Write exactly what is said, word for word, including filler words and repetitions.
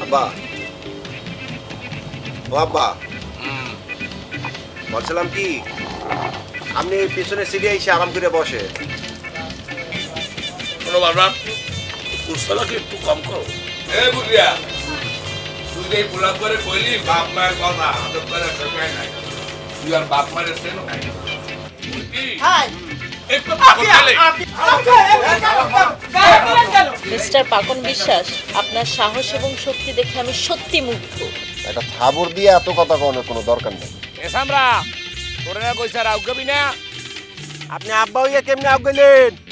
আব্বা ও আব্বা বলছিলাম কি আপনি পিছনে সিটে এসে আরাম করে বসে কোনো বাবা কুরসালাকে একটু কম করো এ বুড়িয়া তুই এই পোলা করে কইলি বাপ মায়ের কথা আদব করে শেখায় নাই তুই আর বাপ মায়ের সেনো নাই হাই একটু পাগল গেলে মিস্টার পাকন বিশ্বাস আপনার সাহস এবং শক্তি দেখে আমি সত্যি মুগ্ধ একটা থাবর দিয়ে এত কথা কওয়ার কোনো দরকার নেই এসামরা তোরা কইছার আউগাবি না আপনি আব্বা হইয়া কেমনে আউগাইলেন